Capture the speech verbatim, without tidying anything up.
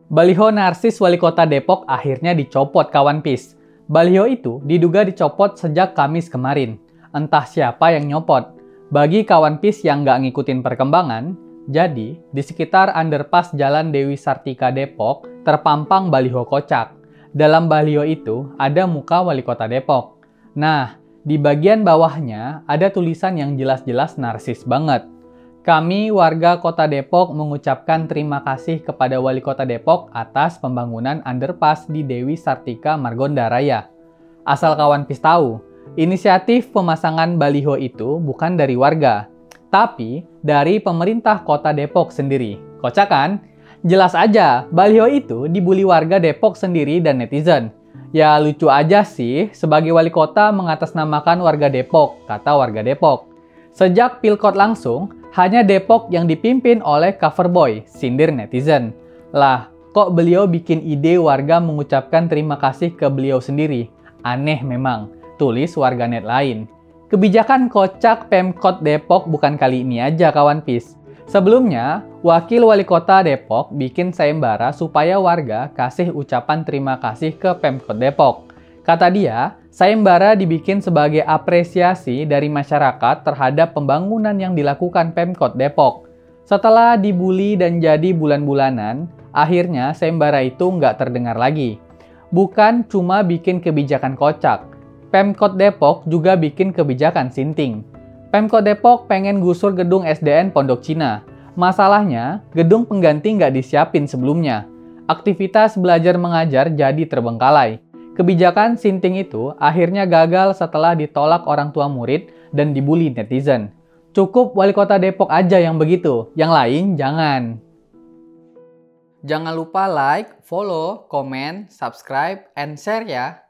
Baliho narsis wali kota Depok akhirnya dicopot kawan Pis. Baliho itu diduga dicopot sejak Kamis kemarin. Entah siapa yang nyopot. Bagi kawan Pis yang nggak ngikutin perkembangan, jadi di sekitar underpass Jalan Dewi Sartika Depok terpampang baliho kocak. Dalam baliho itu ada muka wali kota Depok. Nah, di bagian bawahnya ada tulisan yang jelas-jelas narsis banget. Kami warga Kota Depok mengucapkan terima kasih kepada Wali Kota Depok atas pembangunan underpass di Dewi Sartika Margonda Raya. Asal kawan Pis tahu, inisiatif pemasangan baliho itu bukan dari warga, tapi dari pemerintah Kota Depok sendiri. Kocak kan? Jelas aja, baliho itu dibully warga Depok sendiri dan netizen. Ya lucu aja sih, sebagai wali kota mengatasnamakan warga Depok, kata warga Depok. Sejak pilkot langsung, hanya Depok yang dipimpin oleh coverboy, sindir netizen. Lah, kok beliau bikin ide warga mengucapkan terima kasih ke beliau sendiri? Aneh memang, tulis warganet lain. Kebijakan kocak Pemkot Depok bukan kali ini aja kawan Pis. Sebelumnya, Wakil Wali Kota Depok bikin sayembara supaya warga kasih ucapan terima kasih ke Pemkot Depok. Kata dia, sayembara dibikin sebagai apresiasi dari masyarakat terhadap pembangunan yang dilakukan Pemkot Depok. Setelah dibully dan jadi bulan-bulanan, akhirnya sayembara itu nggak terdengar lagi. Bukan cuma bikin kebijakan kocak, Pemkot Depok juga bikin kebijakan sinting. Pemkot Depok pengen gusur gedung S D N Pondok Cina. Masalahnya, gedung pengganti nggak disiapin sebelumnya. Aktivitas belajar mengajar jadi terbengkalai. Kebijakan sinting itu akhirnya gagal setelah ditolak orang tua murid dan dibully netizen. Cukup wali kota Depok aja yang begitu, yang lain jangan. Jangan lupa like, follow, komen, subscribe, and share ya.